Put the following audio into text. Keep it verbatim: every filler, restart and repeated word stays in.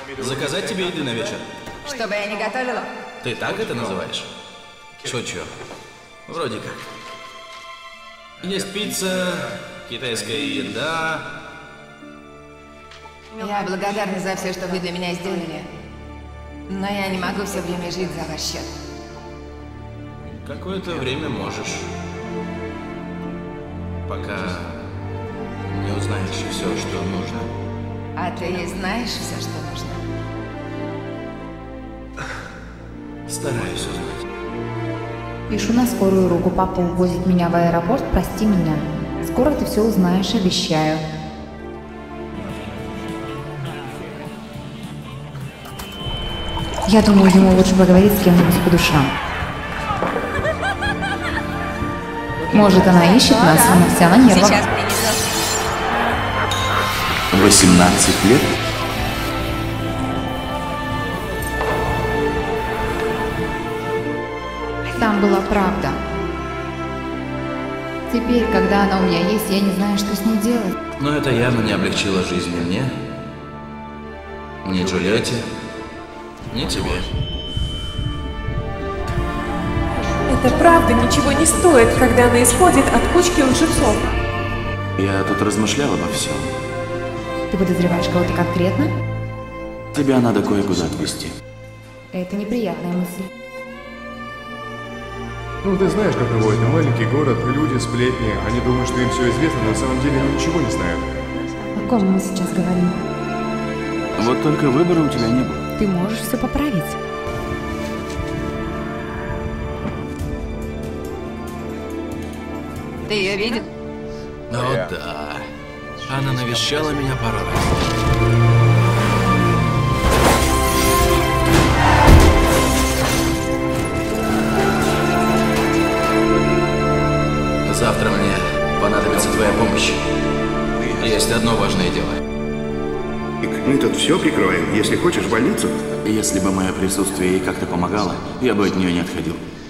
Заказать тебе еды на вечер? Чтобы я не готовила? Ты так это называешь? Шучу. Вроде как. Есть пицца, китайская еда. Я благодарна за все, что вы для меня сделали. Но я не могу все время жить за ваш счет. Какое-то время можешь. Пока не узнаешь все, что нужно. А ты знаешь все, что нужно? Стараюсь узнать. Пишу на скорую руку. Папа увозит меня в аэропорт, прости меня. Скоро ты все узнаешь, обещаю. Я думаю, ему лучше поговорить с кем-нибудь по душам. Может, она ищет нас, но вся на нервах. Сейчас принесу. восемнадцать лет? Там была правда. Теперь, когда она у меня есть, я не знаю, что с ней делать. Но это явно не облегчило жизнь ни мне, ни Джульетте, ни тебе. Это правда ничего не стоит, когда она исходит от кучки лжецов. Я тут размышлял обо всем. Ты подозреваешь кого-то конкретно? Тебя надо кое-куда отвезти. Это неприятная мысль. Ну, ты знаешь, каково это. Маленький город, люди, сплетни. Они думают, что им все известно, но на самом деле они ничего не знают. О ком мы сейчас говорим? Вот только выбора у тебя не было. Ты можешь все поправить. Ты ее видел? О, да. Она навещала меня пару раз. Завтра мне понадобится твоя помощь. Есть одно важное дело. Мы тут все прикроем. Если хочешь в больницу. Если бы мое присутствие ей как-то помогало, я бы от нее не отходил.